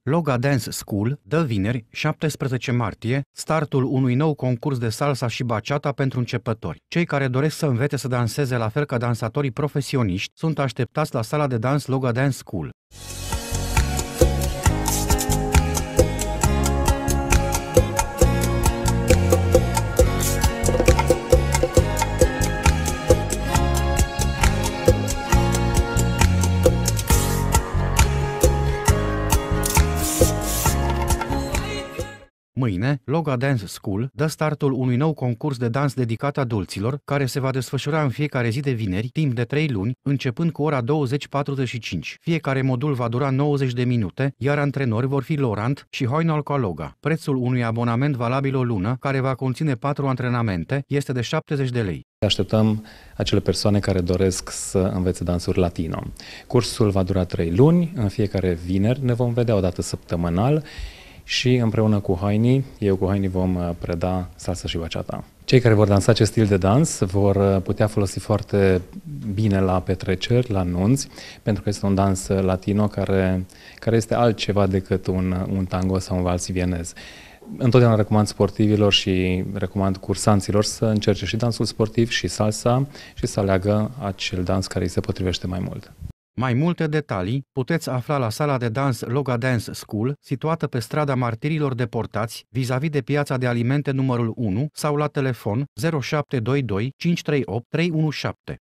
Loga Dance School dă vineri, 17 martie, startul unui nou concurs de salsa și bachata pentru începători. Cei care doresc să învețe să danseze la fel ca dansatorii profesioniști sunt așteptați la sala de dans Loga Dance School. Mâine, Loga Dance School dă startul unui nou concurs de dans dedicat adulților, care se va desfășura în fiecare zi de vineri, timp de 3 luni, începând cu ora 20:45. Fiecare modul va dura 90 de minute, iar antrenori vor fi Laurent și Hoinal Loga. Prețul unui abonament valabil o lună, care va conține 4 antrenamente, este de 70 de lei. Așteptăm acele persoane care doresc să învețe dansuri latino. Cursul va dura 3 luni, în fiecare vineri ne vom vedea o dată săptămânal și împreună cu eu cu Haini vom preda salsa și bachata. Cei care vor dansa acest stil de dans vor putea folosi foarte bine la petreceri, la nunți, pentru că este un dans latino care este altceva decât un tango sau un vals vienez. Întotdeauna recomand sportivilor și recomand cursanților să încerce și dansul sportiv și salsa și să aleagă acel dans care îi se potrivește mai mult. Mai multe detalii puteți afla la sala de dans Loga Dance School, situată pe strada Martirilor Deportați, vis-a-vis de piața de alimente numărul 1 sau la telefon 0722 538 317.